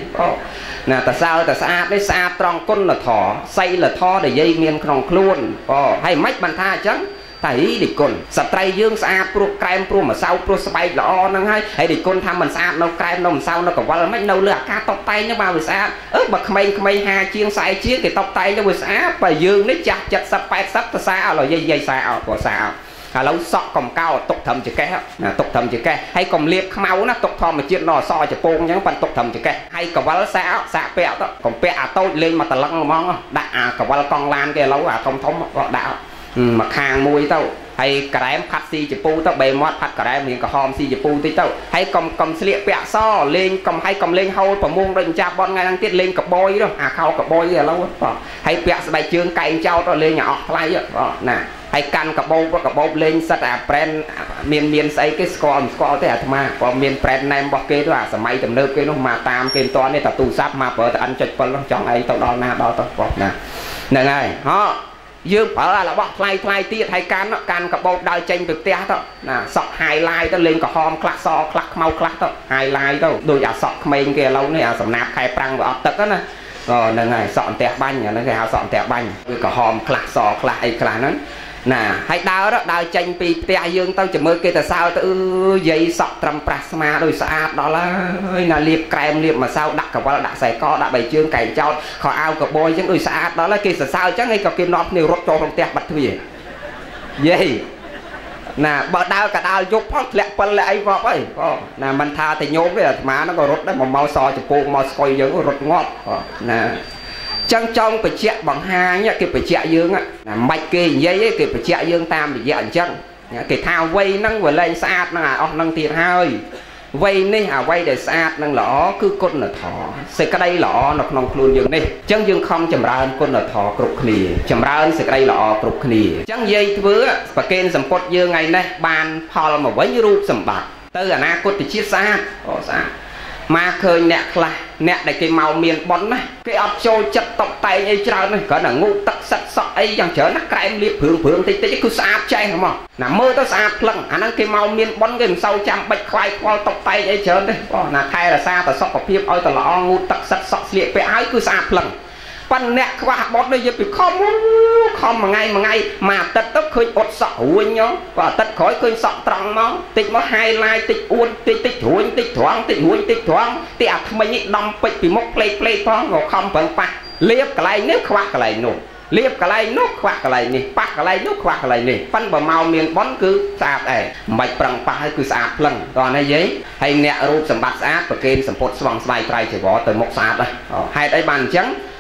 nè ta sao ta sạch đấy sạch trong con là thỏ xây là thò để dây miên không luôn ô hay mách bàn tha chẳng thấy đi con sạch trai dương sạch pro kem pro mà sau pro bay lọ năng hay hay đi con tham mình sạch nấu kem nấu sau nó còn qua là mách nấu lửa cá tóc tay nó bao bị sạch ớt bậc mây mây ha chiên xài chiếc thì tóc tay nó bị sạch và dương đấy chặt chặt sạch bay sạch ta sao rồi dây dây sao của sao à lâu sọ còng cao tục thầm chữ cái tục thầm chữ cái hay còn liệp máu nó tục thò mà chuyện nọ so chữ pôn nhá phần tục thầm chữ cái hay còn vào xã xã pẹo đó còn pẹo à tôi lên mà tờ lăng mong đã à còn vào con lan kia lâu à không thống gọi đạo mà hàng mùi tao hay cả em phát si chữ pu tao bề mót phát cả em miếng cả hòm si chữ pu tí tao hay còn còn liệp pẹo so lên còn hay còn lên hôi và muôn đừng cha bon ngay đang tiết lên cặp bôi đó à khâu cặp bôi là lâu hay pẹo bài chương cày trao tao lên nhỏ lại đó nè hay căn cặp bông cặp bông lên sát à brand miền miền xây cái score score thế à mà còn miền brand name bọc kia đó à sớm mấy tầm nơ kia nó mà tam kia toán này tập tù sáp mà vợ ăn chật phân lắm chọn ấy tao đo na đo tao bọc nè nè này họ dương ở là bọc play play tiết hay can nó can cặp bông đai tranh được té đó nè sọc highlight tao lên cả hòm class so class mau class đó highlight đâu đôi à sọc mình kia lâu này à sầm nạp khai prang và tật đó nè rồi nè này sọn tẹt banh nó cái hào sọn tẹt banh cả hòm class so class ấy class nó nè hay đau đó đau tranh pi tia dương tao chỉ mới kia tại sao tao dây sọt trầm plasma đôi sạch đó là là liệp kem liệp mà sao đặt cả qua đặt xài co đặt bảy chương cày cho khỏi ao cả bôi chứ đôi sạch đó là kia sao chắc ngay cả kia nọt nhiều rốt cho trong tẹt bật thôi gì nè bờ đau cả đau dục phát lẹ phân lẹ ấy vọt ấy nè mình tha thì nhôm cái má nó còn rốt đấy mà mau so chỉ cô mau soi giống rốt ngọt nè chân trong phải chẹt bằng hai nhá cái phải chẹt dương á mạch kì dây ấy cái phải chẹt dương tam bị dẹn chân cái thao vây năng vừa lên sạt năng à ông năng tiền hơi vây này à vây để sạt năng lỏ cứ con là thỏ sẽ cái đây lỏ nó không luôn dương này chân dương không chầm ra hơn con là thỏ cục khỉ chầm ra hơn sẽ cái đây lỏ cục khỉ chân dây vứa và kênh sầm cột dương ngày này bàn phò mà với ruột sầm bạc từ là na cột thì chiết xa xa mà khơi nẹt là nẹt để cái màu miền bón này cái ấp trôi chặt tóc tay ấy trao này có là ngu tắc sạch sọ ấy chẳng chở nó cái em liệp hưởng hưởng thì tới cứ sáp chay không mà là mơ tao sáp lần anh ăn cái màu miền bón cái sau trăm bạch khoai khoai tóc tay ấy chở đấy là thay là xa tao sọc cọp hiệp ơi tao lọ ngu tắc sạch sọ liệp phải ái cứ sáp lần pan nẹt qua bón đây giờ bị không không mà ngay mà ngay mà tật tóc khơi ột sọ huỳnh nhó và tật khói khơi sọ trăng máu tịch nó highlight tịch uốn tịch tịch huỳnh tịch thoáng tịch huỳnh tịch thoáng tịch à mình nhị đâm bịch bị mốc play play thoáng ngồi không bằng pa liệp cái này nước khoác cái này nổ liệp cái này nước khoác cái này nè bắt cái này nước khoác cái này nè phân bờ màu miền bón cứ sạp này mạch bằng pa cứ sạp lần còn này giấy hay nẹt rụp sầm bát sáp và kênh sầm phốt xoang xoay trai chỉ bỏ từ mốc sạp đây hai đây bàn trắng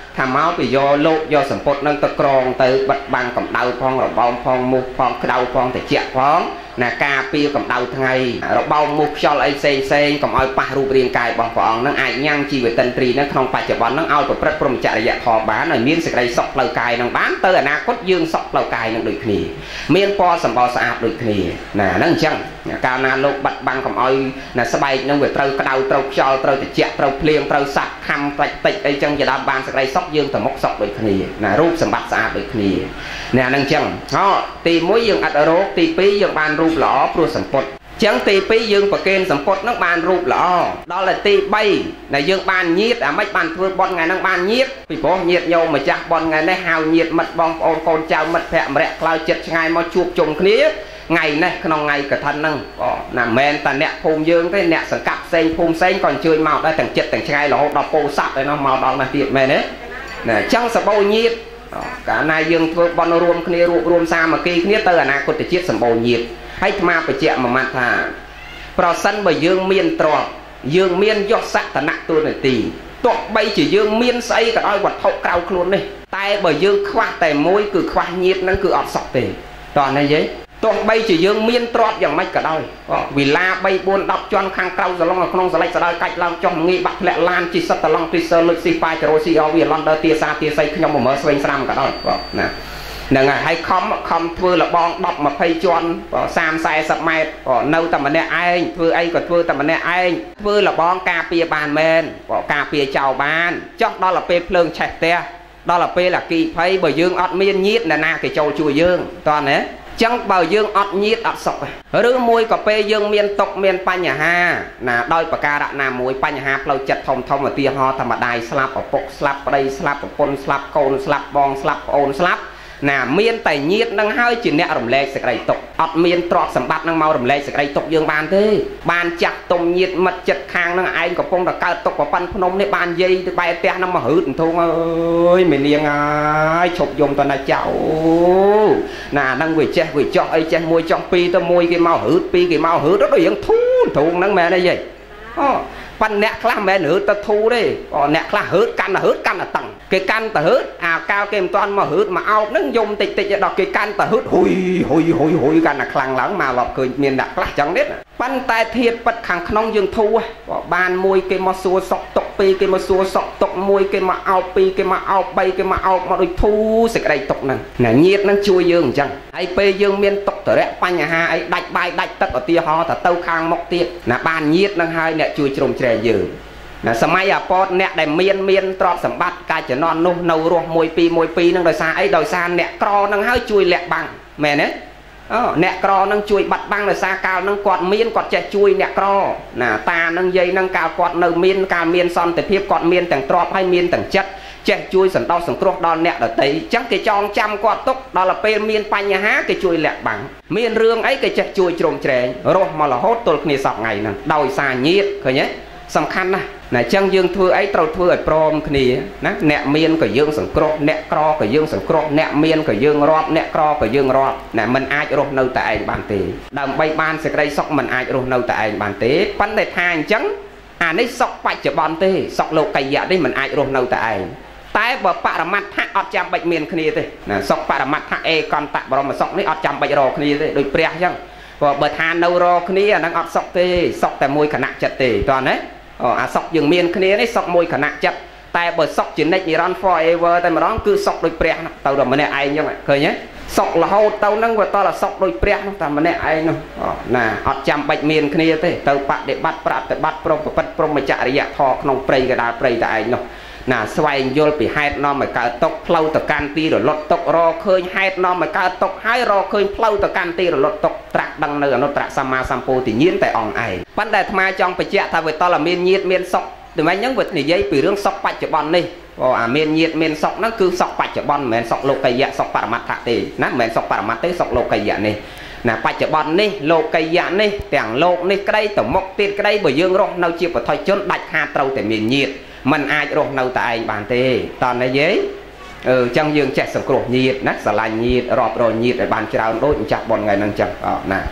ថាមកពីយកលោកយកសម្ពុតនឹងទៅក្រងទៅបិទបាំងកម្ដៅផងរបោមផងមុខផងក្តៅផងត្រជាក់ផងណាការពារកម្ដៅថ្ងៃរបោមមុខខ្យល់អីផ្សេងផ្សេងកុំឲ្យប៉ះរូបរាងកាយរបស់ព្រះអង្គនឹងអាចញ៉ាំងជីវិតិន្ទ្រីនឹងក្នុងបច្ចុប្បន្ននឹងឲ្យប្រព្រឹត្តព្រហ្មចរិយធម៌បានឲ្យមានសេចក្តីសុខផ្លូវកាយនឹងបានទៅអនាគតយើងសុខផ្លូវកាយនឹងដូចគ្នាមានពណ៌សម្បល់ស្អាតដូចគ្នាណាហ្នឹងអញ្ចឹងកាលណាលោកបាត់បាំងកុំឲ្យណាស្បែកនឹងវាត្រូវក្តៅត្រូវខ្យល់ត្រូវត្រជាក់ត្រូវភ្លៀងត្រូវសាក់ខំតិចតិចអីចឹងជាដើមបានសេចក្តីសុខយើងទៅមុខសុខដូចគ្នាណារូបសម្បត្តិស្អាតដូចគ្នាណាហ្នឹងអញ្ចឹងហ៎ទីមួយយើងអត់រោគទីពីរយើងបានរូបល្អព្រោះសម្ពុតចឹងទីពីរយើងប្រគេនសម្ពុតនឹងបានរូបល្អដល់តែទីបីដែលយើងបានញាតអាម៉េចបានធ្វើបន់ថ្ងៃហ្នឹងបានញាតពីព្រោះញាតញោមម្ចាស់បន់ថ្ងៃនេះហៅញាតមិត្តបងប្អូនកូនចៅមិត្តភក្តិម្រះក្លោចិត្តឆ្ងាយមកជួបជុំគ្នាថ្ងៃនេះក្នុងថ្ងៃកឋិនហ្នឹងបងណាមែនតែអ្នកភូមិយើងទេអ្នកសង្កាត់ផ្សេងភូមិផ្សេងក៏អញ្ជើញមកដែរទាំងចិត្តទាំងឆ្ងាយរហូតដល់ពោធិ៍សាត់ឯនោះមកដល់ណាទៀតមែនទេណាអញ្ចឹងសបោញាតកាលណាយើងធ្វើបន់រួមគ្នារួបរวมសាមគ្គីគ្នាទៅអនាគតជាតិសម្បូរញាតហើយអាត្មាបញ្ជាក់មួយម៉ាត់ថាប្រសិនបើយើងមានទ្រព្យយើងមានយសសក្តិទូនាទីទោះបីជាយើងមានស្អីក៏ដោយវត្ថុក្រៅខ្លួននេះតែបើយើងខ្វះតែមួយគឺខ្វះញាតហ្នឹងគឺអត់សក់ទេតោះនេះយីទោះបីជាយើងមានទ្រព្យយ៉ាងម៉េចក៏ដោយវិឡាបីបួនដប់ជាន់ខាងក្រៅសឡុងនៅក្នុងសលេចស្ដាយកាច់ឡើងចុះងាយបាក់ធ្លាក់ឡានជីសិតតឡងពីសើលុចស៊ីប៉ាចរោស៊ីអវីឡនដល់ទាសាទាស័យខ្ញុំមកមើលស្វែងស្រាំក៏ដោយណាហ្នឹងហើយហើយខំខំធ្វើលបងដប់ยี่สิบជាន់សាមสี่สิบម៉ែត្រនៅតែម្នាក់ឯងធ្វើអីក៏ធ្វើតែម្នាក់ឯងធ្វើលបងការពារបានមែនការពារចោលបានចុះដល់ទៅពេលភ្លើងឆេះផ្ទះដល់ទៅពេលអគីភ័យបើយើងអត់មានញាតអ្នកណាគេចូលជួយយើងតោះណាចឹងបើយើងអត់ញាតអត់សុខឬមួយក៏ពេលយើងមានទុកមានបញ្ហាណាដោយប្រការៈណាមួយបញ្ហាផ្លូវចិត្តធំធំឧទាហរណ៍ធម្មតាស្លាប់ឪពុកស្លាប់ប្តីស្លាប់ប្រពន្ធស្លាប់កូនស្លាប់បងស្លាប់ប្អូនស្លាប់ណាមានតែញាតនឹងហើយជាអ្នករំលែកសេចក្តីទុក្ខអត់មានទ្រព្យសម្បត្តិនឹងមករំលែកសេចក្តីទុក្ខយើងបានទេបានចាក់ទុំញាតមិត្តចិត្តខាងនឹងឯងកំពុងតែកើតទុក្ខប្រប៉ាន់ភ្នំនេះបានយាយទៅបែរផ្ទះនឹងមកហឺតធំអើយមេនាងអើយឈប់យំតណាចៅណានឹងវាចេះវាចោះអីចេះមួយចោះពីរទៅមួយគេមកហឺតពីរគេមកហឺតដូចយ៉ាងធូរធូរហ្នឹងមែនទេយាយអូប៉ាន់អ្នកខ្លះមិនមែនហឺតទៅធូរទេអ្នកខ្លះហឺតកាន់តែហឺតកាន់តែតឹងគេកាន់តែហឺតអាកាលគេមិនទាន់មកហឺតមកអោបហ្នឹងយំតិចតិចដល់គេកាន់តែហឺតហ៊ុយហ៊ុយហ៊ុយហ៊ុយកាន់តែខ្លាំងឡើងមកឡប់ឃើញមានអ្នកខ្លះចឹងទៀតប៉ាន់តែធៀបប៉ិតខាងក្នុងយើងធូរបានមួយគេមកសួរសក់ទុកពីរគេមកសួរសក់ទុកមួយគេមកអោបពីរគេមកអោបបីគេមកអោបមកដូចធូរសេចក្តីទុកហ្នឹងណាញាតហ្នឹងជួយយើងអញ្ចឹងហើយពេលយើងមានទុកតរៈបញ្ហាអីដាច់បាយដាច់ទឹកឧទាហរណ៍ថាទៅខាងមុខទៀតណាបានញាតហ្នឹងហើយអ្នកជួយជ្រោមជ្រែងយើងណាសម័យអាពតអ្នកដែលមានមានទ្រព្យសម្បត្តិកាយជំនន់នោះនៅរស់មួយពីរមួយពីរហ្នឹងដោយសារអីដោយសារអ្នកក្រហ្នឹងហើយជួយលាក់បាំងមែនទេអូអ្នកក្រហ្នឹងជួយបាត់បាំងដោយសារកាលហ្នឹងគាត់មានគាត់ចេះជួយអ្នកក្រណាតាហ្នឹងយាយហ្នឹងកាលគាត់នៅមានកាលមានសន្តិភាពគាត់មានទាំងទ្រព្យហើយមានទាំងចិត្តចេះជួយសន្តោសសង្គ្រោះដល់អ្នកដទៃអញ្ចឹងគេចងចាំគាត់ទុកដល់ពេលមានបញ្ហាគេជួយលាក់បាំងមានរឿងអីគេចេះជួយជ្រោមជ្រែងរស់មករហូតទល់គ្នាសពថ្ងៃហ្នឹងដោយសារញាតឃើញទេសំខាន់ណាស់ណាអញ្ចឹងយើងធ្វើអីត្រូវធ្វើឲ្យព្រមគ្នាណាអ្នកមានក៏យើងសង្គ្រោះអ្នកក្រក៏យើងសង្គ្រោះអ្នកមានក៏យើងរាប់អ្នកក្រក៏យើងរាប់ណាមិនអាចរស់នៅតែឯងបានទេដើម្បីបានសេចក្តីសុខមិនអាចរស់នៅតែឯងបានទេប៉ុន្តែថាអញ្ចឹងអានេះសុខបច្ចុប្បន្នទេសុខលោកីយៈនេះមិនអាចរស់នៅតែឯងតែបើបរមត្ថៈអត់ចាំបាច់មានគ្នាទេណាសុខបរមត្ថៈអេកន្តៈបរមសុខនេះអត់ចាំបាច់រកគ្នាទេដូចព្រះអញ្ចឹងបើថានៅរកគ្នាអាហ្នឹងអត់សុខទេសុខតែមួយគណៈចិត្តទេតោះណាអាសុខយើងមានគ្នានេះសុខមួយគណៈចិត្តតែបើសុខជានិច្ចនិរន្តរ៍ forever តែម្ដងគឺសុខដូចព្រះទៅតែម្នាក់ឯងអញ្ចឹងឃើញទេសុខរហូតទៅហ្នឹងវាតតែសុខដូចព្រះនោះតែម្នាក់ឯងនោះណាអត់ចាំបាច់មានគ្នាទេទៅបដិបត្តិប្រតិបត្តិព្រមប្រព្រឹត្តព្រមចរិយធម៌ក្នុងព្រៃកដាលព្រៃតែឯងនោះណាស្វែងយល់ពីហេតុនាំឲ្យកើតទុក្ខផ្លូវទៅកាន់ទីរលត់ទុក្ខរកឃើញហេតុនាំឲ្យកើតទុក្ខហើយរកឃើញផ្លូវទៅកាន់ទីរលត់ទុក្ខត្រាស់ដឹងនៅអនុត្តរសម្មាសម្ពោធិញ្ញាណតែអង្គឯងប៉ុន្តែអាត្មាចង់បញ្ជាក់ថាវាតលមានញាតមានសុខតែមិនអញ្ចឹងវានិយាយពីរឿងសុខបច្ចុប្បន្ននេះអូអាមានញាតមានសុខហ្នឹងគឺសុខបច្ចុប្បន្នមិនមែនសុខលោកីយៈសុខបរមត្ថៈទេណាមិនមែនសុខបរមត្ថទេសុខលោកីយៈនេះណាបច្ចុប្បន្ននេះលោកីយៈនេះទាំងលោកនេះក្តីទៅមុខទៀតក្តីបើយើងរស់នៅជាបុថុជនដាច់ខាតត្រូវតែមានញាតมันអាចរស់នៅតែឯងបានទេតើណាយេអឺអញ្ចឹងយើងចេះសង្គ្រោះញាតណាស្រឡាញ់ញាតរាប់រយញាតឲ្យបានច្រើនដូចម្ចាស់ប៉ុនថ្ងៃហ្នឹងអញ្ចឹងណាអ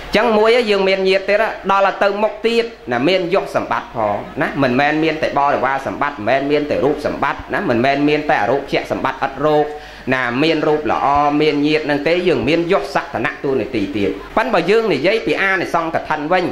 chẳng muối dương miền nhiệt thế đó đó là từ mốc tiết là miền dọc sầm bát phò nè mình men miền tại bo để qua sầm bát men miền tại rúp sầm bát nè mình men miền tại rúp chẹt sầm bát ắt rúp là miền rúp là o miền nhiệt năng tế dương miền dọc sắc là nặng tu này tì tiệt bắn vào dương này giấy bị a này xong cả thanh vinh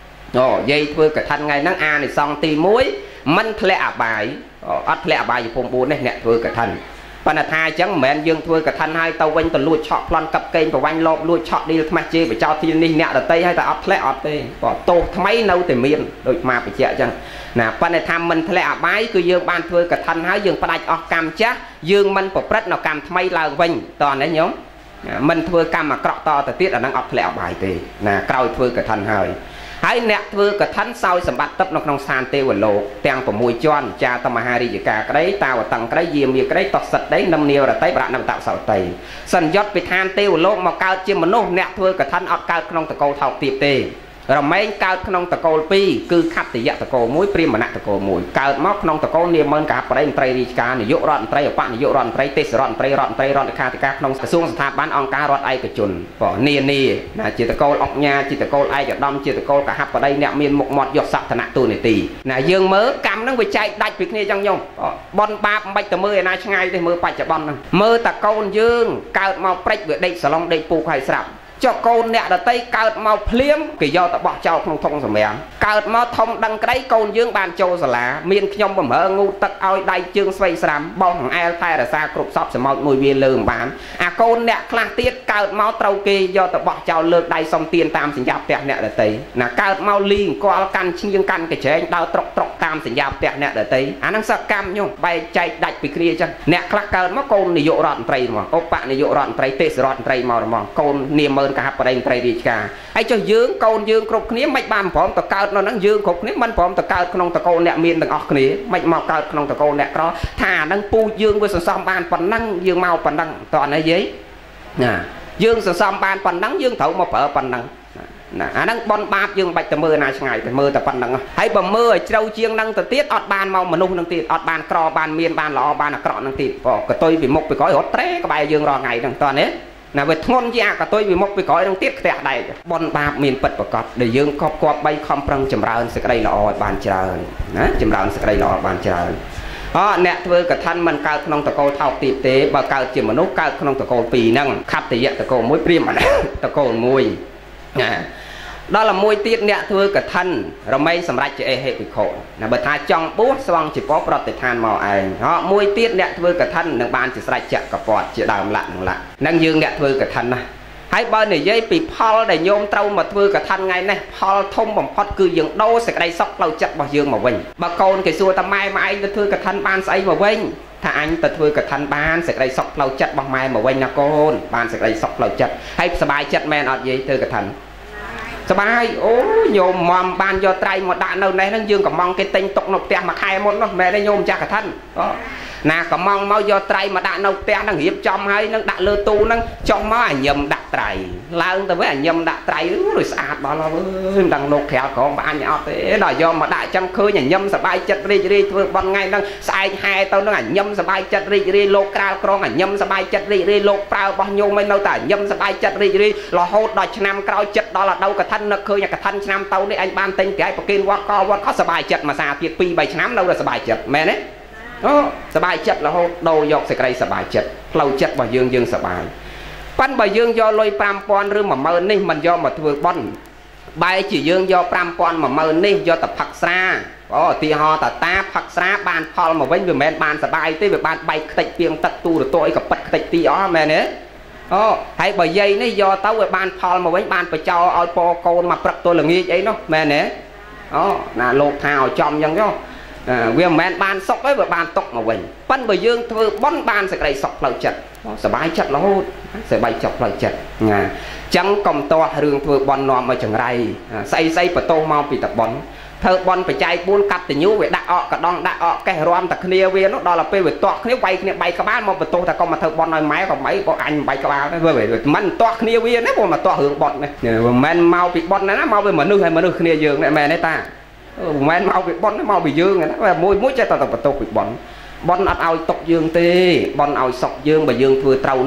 ồ dây thưa cả thanh ngày nắng a này xong tì muối mình lẹ bài ắt lẹ bài gì phong bốn này nè thưa cả thanhปัญหาจังแมนยังทัวกับท่านให้ตะวันตะลุยช็อตพลันกับเกณฑ์กับวันลบลุยช็อตดีทำไมเจี๊ยบเจ้าที่นี่เนี่ยแต่เตยให้แต่อัพแลอัพเตยก็โตทำไมเน่าแต่เมียนโดยมาไปเจ้าจังนะปัญหามันทะเลอาบายคือยังบ้านทัวกับท่านให้ยังประดับออกกรรมจ้ะยังมันปรับนกรรมทำไมลางวิ่งตอนนั้นยงมันทัวกรรมมากรอกต่อแต่ติดอันนั้นอัพทะเลอาบายเตยนะเกาทัวกับท่านให้ให้เนื้อทัวกับท่านเศร้าสมบัติตับนกนองซานเตวันโลกแตงปมวยจอนจาตมหาริยกาไกรตาวตังไกรเยี่ยมมีไกรตอกสัตได้นำเนียวระไตประนำตาเสาไตสัญญต์ไปทานเตวันโลกมาเกาเจียมมนุษย์เนื้อทัวกับท่านอัดเกาขนมตะโกเท่าตีเตเราไม่เกาขนมตะโกปีคือขับติยะตะโกมวยเปรี้ยมมณะตะโกมวยเกามอกขนมตะโกเนียมันกับประเด็นไตรริกาเนี่ยยกรอนไตรปะเนี่ยยกรอนไตรเตสรอนไตรรอนไตรรอนคาติกาขนมกระทรวงสถาบันองค์การรอดไอกระจุนปอเนียนีนะจิตะโกออกญาจิตะโกไอจะดอมจิตะโกกับฮับประเด็นเนี่ยมีหมกหมดยกสักธนาตัวในตีนะยังเมื่อกำนั่งไปใจได้ปิกนี่จังยงบอลปาไปแต่มือนาช่างไงแต่มือไปจะบอลนั่งมือตะโกนยืงเกามาเปรย์เบื่อเด็กสลองเด็กปูไข่สลับเจ้าโกนเนี่ยแต่ไตเกิดมาเพลี้ยมกี่ยอตะบอกเจ้าคงทงสมัยเกิดมาทงดังไกรโกนยืงบานโจสลาเมียนขยมบ่เหองูตักเอาได้จึงสวยสามบ้องของแอลไทยแต่ซากรุบซอบสมองมวยเวียนเลื่อมบานอาโกนเนี่ยคลาเตี้ยเกิดมาเตาเกยยอตะบอกเจ้าเลิกได้สมเตียนตามสัญญาแปะเนี่ยแต่ไตน่ะเกิดมาลิงก็กันชิงยังกันกระเจงดาวตรกตรกตามสัญญาแปะเนี่ยแต่ไตอันนั้นสักกรรมยงใบใจดัดไปเคลียจังเนี่ยคลาเกิดมาโกนนิยรอนไตรมองโอปะนิยรอนไตรเตสรอนไตรมองมองโกนเนียมเมินกับประเด็นไตรไอ้เจ้ายืงโกนยืงครบนี้ไม่บานพร้อมตะเกิดนั่นยืงครบนี้มันพร้อมตะเกิดขนมตะโกนเนี่ยมีนต่างออกนี้ไม่มาเกิดขนมตะโกนเนี่ยก็ถ้านั่งปูยืงไปสัมสามบานปันนั่งยืงเมาปันนั่งตอนนี้ยี่น่ะยืงสัมสามบานปันนั่งยืงเถามาเปิดปันนั่งน่ะนั่งบอลบาปยืงใบตะมือนาช่างไงแต่มือแต่ปันนั่งให้บ่มือเจ้าเชียงนั่งตะเตี้ยอดบานเมามนุษย์นั่งตีอดบานกรอบานเมียนบานหล่อบานกรอนั่งตีพอกระตุยไปมุกไปก้อยหดเตะกระบายยืงรอไงตั้งตอนนี้น่ะไปทนยากกับตัววิมุกไปก่อยต้องติดแต่ใดบอลบาปมีนปิดประกอบเดี๋ยวยืงครอบครัวใบคำปรังจำราญสักไรละออบานเจริญนะจำราญสักไรละอบานเจริญอ๋อเนี่ยเธอกับท่านมันเกิดขนมตะโกเท่าตีเตะบ่เกิดเจียมนุษย์เกิดขนมตะโกปีนั่งขับตีตะโกมวยเปรี้ยมตะโกมวยนะđó là môi tiết nè thưa cả thân rồi mấy sầm rạch hệ hệ bị khổ là bật hai trong bút xong chỉ có bọt để than màu ảnh họ môi tiết nè thưa cả thân nâng bàn chỉ sạch chặt cả bọt chỉ đào lặn lặn nâng dương nè thưa cả thân này hai bên này dây bị Paul để nhôm trâu mà thưa cả thân ngay này Paul thông bằng Paul cứ dương đâu sẽ đây sóc lâu chặt vào dương mà vinh bà con cái xua ta mai mà anh thưa cả thân ban say mà vinhถ้าอันตัดเวกับทันบ้านเสกไรสอกเราจัดบางไม้มาไว้นักโกนบ้านเสกไรสอกเราจัดให้สบายจัดแมนอดยี่เธอกับทันสบายโอ้โยมมอมบานยอไตรหมดด่านเอาในนั่งยืนกับมองcái tênตกนกเตะมาใครหมดเนาะแม่ได้โยมจากกับท่านน่ะกับมองเมายอไตรมาด่านเอาเตะนั่งเหียบจอมให้นั่งด่าเลือตูนั่งจอมมาหยำด่าไตรลางแต่ว่าหยำด่าไตรรู้สะอาดบ่เราดังนกแถวของบ้านเนี่ยเอาเตะดอยยอมมาด่าจำคืนหยำสบายจัดรีรีเพื่อบอลไงนั่งสายหายตัวนั่งหยำสบายจัดรีรีโลกราวกรองหยำสบายจัดรีรีโลกเปล่าบ่โยมไม่เอาแต่หยำสบายจัดรีรีรอโหดดอยชนำกราวจัดดอละเดากับท่านนักเคยกับท่านชนำเตาในอันบ้านเต็งแก่ปกินวัดก็วัดก็สบายจัดมาสาเพียรปีใบชนำเราสบายจัดแม่เนี่ยสบายจัดแล้วโดยกใส่ไกรสบายจัดเราจัดบ่ยืงยืงสบายปั้นบ่ยืงย่อลอยปรามปอนหรือมาเมินนี่มันย่อมาถือบอลใบchỉยืงย่อปรามปอนมาเมินนี่ย่อแต่ผักซาอ๋อตีหอแต่ตาผักซาบานพอมาไว้อยู่แม่บานสบายตีแบบบานใบติดเพียงตัดตูหรือตัวไอ้กับปัดติดตีอ๋อแม่เนี่ยอ๋อให้บ่ยัยนี่ย่อเต้าแบบบานพอมาไว้บานไปเจ้าเอาโปโกนมาปรับตัวหลังนี้ไอ้เนาะแม่เนี่ยอ๋อน่ะโลกท้าวจอมยังย่อเวียนแมนบานซอกไว้แบบบานตกมาวิ่งปั้นใบยืงเธอบอนบานสกไรซอกเราจัดสบายจัดแล้วสบายจับเราจัดไงจังกำตัวเรื่องเธอบอนนอมมาจังไรใส่ใส่ประตูมาปีตะบอนเธอบอนไปใจปูนกัดแต่ยิ้วเวดาออกกระดองดาออกแกรวมแต่เคลียเวียนดอลไปเวทตัวเคลียใบเคลียใบกระบ้านมาประตูแต่ก็มาเธอบอนน้อยไม้กับไม้ก็อันใบกระบ้านนั่นเว้ยมันตัวเคลียเวียนนี่พวกมาตัวหึงบอนเนี่ยแมนเมาปีบอนนะเมาไปเหมือนนึกให้เหมือนนึกเคลียยืงเนี่ยแม่ในตาแมนเมาไปบอลเมาไปยืงนะว่ามุ้ยมุ้ยใจต่อต่อประตูไปบอลบอลอัดเอาตกยืงตีบอลเอาสอกยืงไปยืงเพื่อเตาโน่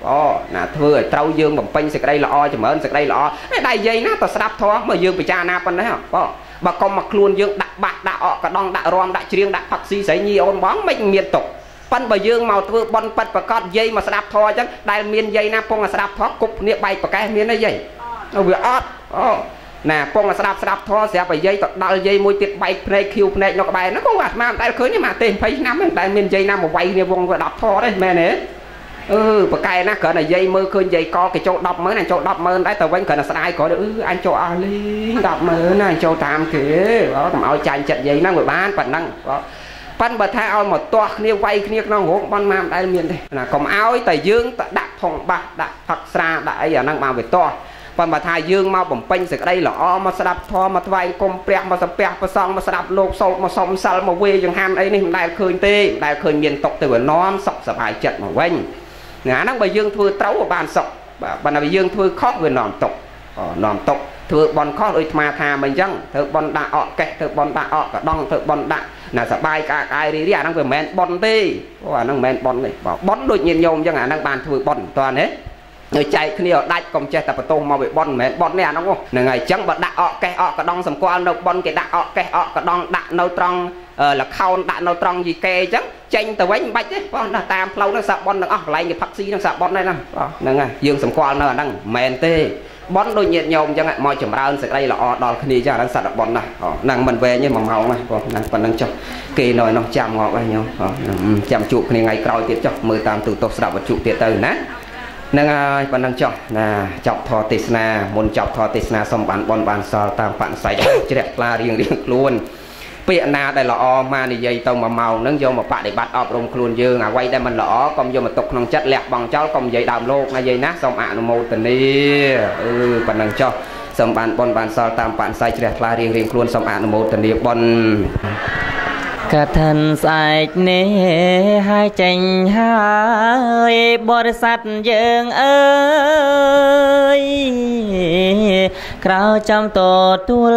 អូណាធ្វើឲ្យត្រូវយើងបំពេញសេចក្តីល្អចម្រើនសេចក្តីល្អតែនិយាយណាតស្ដាប់ធម៌មើលយើងពិចារណាប៉ុណ្ណេះបងបើកុំមកខ្លួនយើងដាក់បាក់ដាក់អកកដងដាក់រំដាក់ច្រៀងដាក់ផឹកស៊ីស្រីញីអូនបងមិនមានទុកប៉ុន្តែបើយើងមកធ្វើបន់ប៉ិតប្រកាសយាយមកស្ដាប់ធម៌អញ្ចឹងដែលមានយាយណាពងស្ដាប់ធម៌គប់គ្នាបែកប្រកែកមានទេយាយវាអត់អូណាពងស្ដាប់ស្ដាប់ធម៌ស្រាប់តែយាយទៅដល់យាយមួយទៀតបែកភ្នែកខៀវភ្នែកនៅក្បែរហ្នឹងក៏អាត្មាមិនដែលឃើញទេមកទេยี่สิบឆ្នាំហ្នឹងតែមានយាយណាមកវាយគ្នាវងវាដប់ធម៌ទេមែនទេអឺប្រកែកណាគ្រាន់តែយាយមើលឃើញយាយកគេចូលដប់ម៉ឺនអញចូលដប់ម៉ឺនដែរទៅវិញគ្រាន់តែស្ដាយគ្រាន់តែអឺអញចូលអស់លីងដប់ម៉ឺនណាអញចូលតាមគេបើកុំឲ្យចាញ់ចិត្តយាយហ្នឹងវាបានប៉ុណ្ណឹងប៉ិនបើថាឲ្យមកទាស់គ្នាវាយគ្នាក្នុងរោងបន់មកមិនដែលមានទេណាកុំឲ្យតែយើងទៅដាក់ផុងបាសដាក់ផឹកស្រាដាក់អីអាហ្នឹងមកវាទាស់ប៉ុន្តែថាយើងមកបំពេញសេចក្តីល្អមកស្ដាប់ធម៌មកថ្វាយគុំព្រះមកសំពះប្រសងមកស្ដាប់លោកសោតមកសុំសិលមកវេចង្ហាន់អីនេះមិនដែលឃើញទេមិនដែលឃើញមានຕົកទៅវានាំសុខសប្បាយចិត្តមកវិញអាហ្នឹងបើយើងធ្វើត្រូវបានសុខបើបើយើងធ្វើខុសវានាំຕົកនាំຕົកធ្វើបន់ខុសដូចអាត្មាថាមិនអញ្ចឹងធ្វើបន់ដាក់អកកេះធ្វើបន់ដាក់អកកដងធ្វើបន់ដាក់ណាសបាយកាកាយរីរីអាហ្នឹងវាមិនមែនបន់ទេអូអាហ្នឹងមិនមែនបន់ទេបន់ដូចញាតិញោមអញ្ចឹងអាហ្នឹងបានធ្វើបន់តើណានៅចែកគ្នាឲ្យដាច់កុំចេះតែបន្ទោសមកវាបន់មិនមែនបន់នេះអាហ្នឹងហ្នឹងហើយអញ្ចឹងបើដាក់អកកេះអកកដងសម្គាល់នៅបន់គេដាក់អកកេះអកកដងដាក់នៅត្រង់លខោនដាក់នៅត្រង់យីកេអញ្ចឹងចេញទៅវិញមិនបាច់ទេបងណាតាមផ្លូវហ្នឹងសាក់បន់ទាំងអស់កន្លែងគេផឹកស៊ីហ្នឹងសាក់បន់ហ្នឹងហ្នឹងហើយយើងសម្គាល់នៅអាហ្នឹងមិនមែនទេបន់ដូចញាតិញោមអញ្ចឹងមកចម្រើនសេចក្តីល្អដល់គ្នាអញ្ចឹងអាហ្នឹងសត្វបន់ណាហ្នឹងមិនវែងទេមួយម៉ោងណាបងហ្នឹងប៉ុណ្្នឹងចុះគេនៅនោះចាំងប់ហើយញោមចាំជួបគ្នាថ្ងៃក្រោយទៀតចុះមើលតាមទូទស្សន៍ស្ដាប់វត្ថុទៀតទៅណាហ្នឹងហើយប៉ុណ្្នឹងចុះណាចប់ធម៌ទេសនាមុនចប់ធម៌ទេសនាសូមបានបន់បានសល់តាមបនិស្ស័យជ្រះថ្លារៀងរៀងខ្លួនពាក្យណាដែលល្អមកនិយាយទៅមួយម៉ោងហ្នឹងយកមកបដិបត្តិអប់រំខ្លួនយើងអ្វីដែលមិនល្អកុំយកមកទុកក្នុងចិត្តលះបង់ចោលកុំនិយាយដើមលោកណាយាយណាសូមអនុមោទនាអឺប៉ុណ្្នឹងចុះសូមបានបន់បានសល់តាមបនិស្ស័យជ្រះថ្លារៀងរៀងខ្លួនសូមអនុមោទនាបន់កថាស្អែកនេះហើយចេញហើយបរិស័ទយើងអើយក្រោយចាំតទួល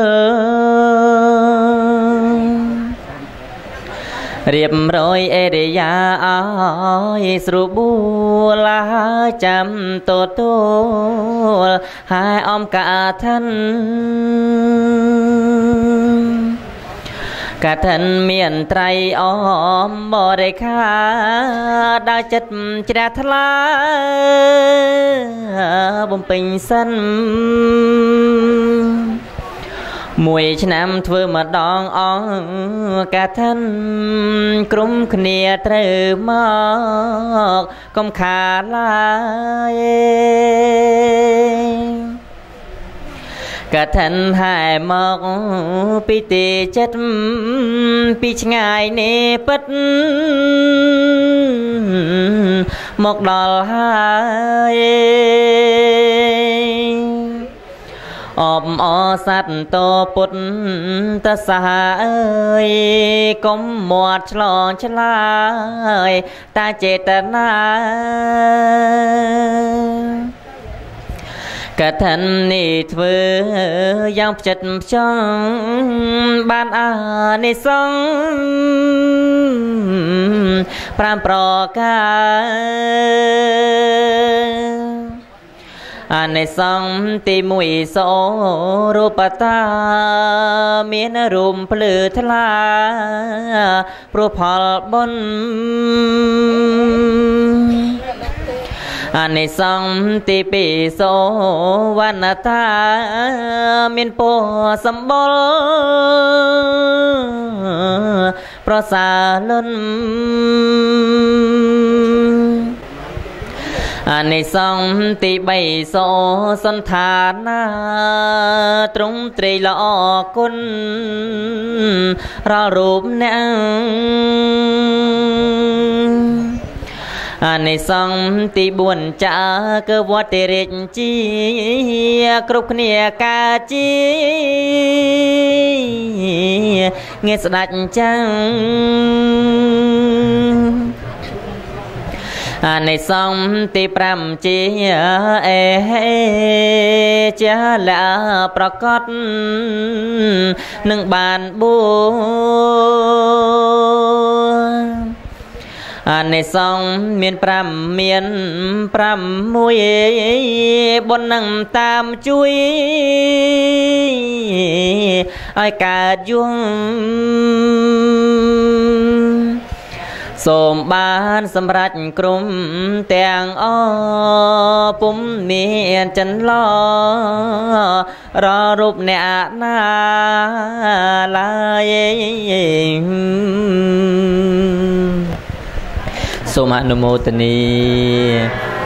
រៀបរយអេរិយាអើយស្រួលបួលចាំតទួលហើយអំកាថានកឋិនមានត្រៃអមបរិខាដើរចិត្តជ្រះថ្លាបំពេញសិនមួយឆ្នាំធ្វើម្ដងអង្គកឋិនក្រុមគ្នាត្រូវមកកុំខាតឡើយកឋិនហើយមកពីទីចិត្តពីឆ្ងាយនេះពិតមកដល់ហើយអបអសត្វតពុទ្ធសាអើយកុំមាត់ឆ្លងឆ្លើយតាចេតនាកឋិននេះធ្វើយ៉ាងផ្ចិតផ្ចង់បានអានិសង្ឃប្រាំប្រការអានិសង្ឃទីមួយសោរូបតាមានរូបភ្លឺថ្លាព្រោះផលបុណ្យអានិសង្ឃទីពីរសោវណ្ណតាមានពណ៌សម្បុរប្រសើរលន់អានិសង្ឃទីបីសោសន្តានាទ្រង់ត្រីល្អគុណរាល់រូបអ្នកអានិសង្ឃទីបួនចាគឺវត្តរាជជាគ្រប់គ្នាការជាងាយស្ដាច់ចាំងអានិសង្ឃទីប្រាំជាអេជាលាប្រកបនឹងបានបួในสองเมียนปรำเมียนปรำมวยบนนั่งตามจุยไอกาดยุ่งสมบานสำรัดกลุ่มแต่งอ้อปุ่มเมียนจันลอรอรูปเนนาลายสมอนุโมทนี